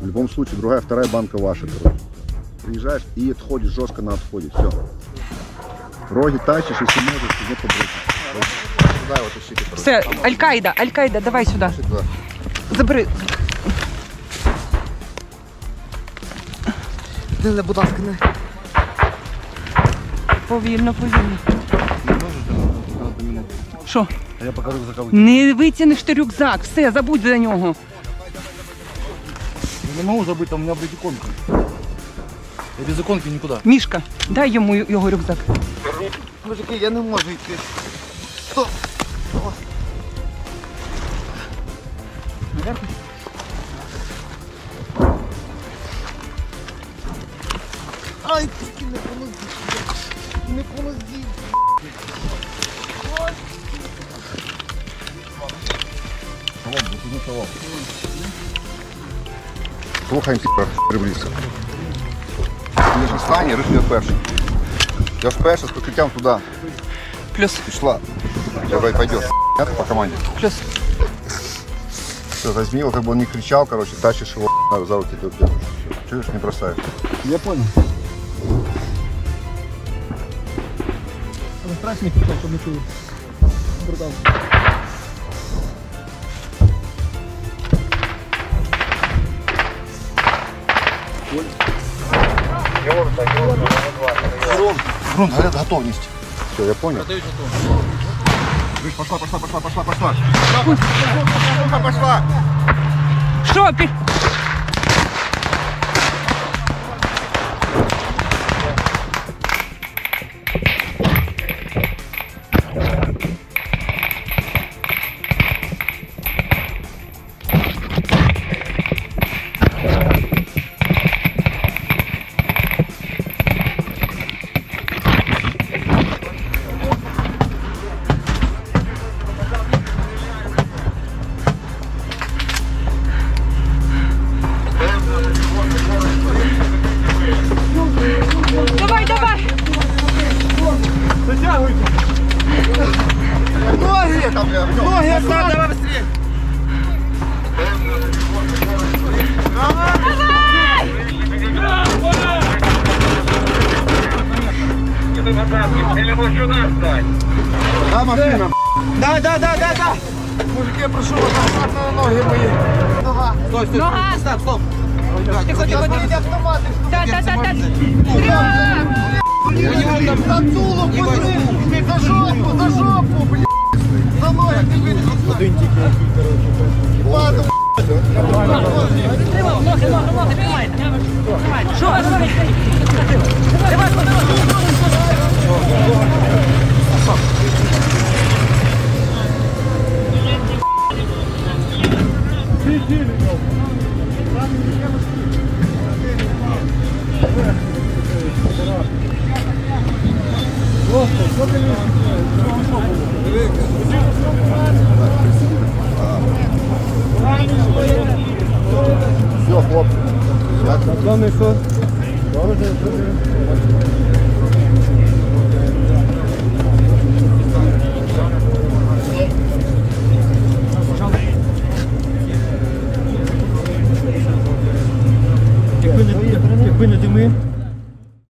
В любом случае, другая, вторая банка ваша, короче. Приезжаешь и отходишь жестко на отходе, все. Роги тащишь, если можешь, не побросишь. Все, Аль-Каїда, давай сюди. Забери. Не, будь ласка, не. Повільно. Що? А я пока рюкзака выкину. Не витягнеш ти рюкзак, все, забудь за нього. Я не могу забыть, там у меня, блядь, иконка. Я без иконки никуда. Мішка, дай йому його рюкзак. Мужики, я не можу йти. Стоп! Ай, тільки не помози. Не помози. Слухаємо, приблизься. Ти ж останній, риш я перший. Я ж перший з прикриттям туди. Плюс. Пішла. Давай пойдешь. По команде. Плюс. Все, возьми его, как бы он не кричал, короче, тащишь его за руки тут держишь. Чуешь, не бросаешь. Я понял. Старайся не кричать, чтобы не чую. Братан. Грунт, говорят, готовность. Все, я понял. Пошла. Пошла. Що? Давай. Затягивайте. Ноги там, Ноги оставь, давай быстрее. Да, машина. Да. Мужики, я прошу вас, аккуратно на ноги мої. Нога. Стой. Стоп. Тихо. Автомат. Да. За тулу, посмотри. За жопу, блядь. За ноги ти виліз. Ладно, Ноги, тримай. Що? Давай. Все, хлопцы. Главное, что?